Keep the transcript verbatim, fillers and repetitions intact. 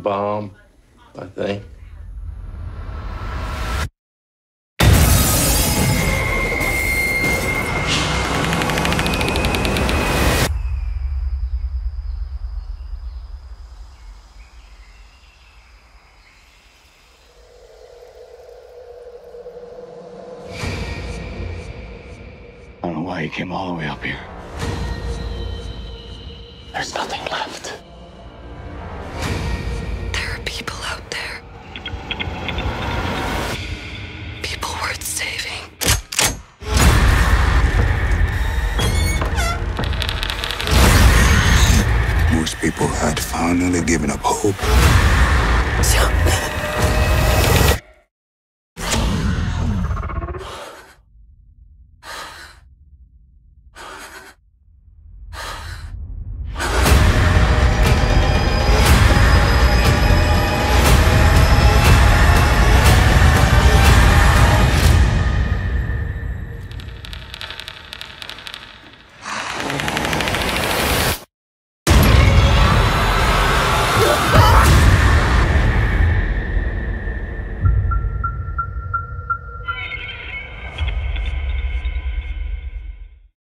bomb, I think. I don't know why he came all the way up here. There's nothing left. There are people out there. People worth saving. Most people had finally given up hope. Jump.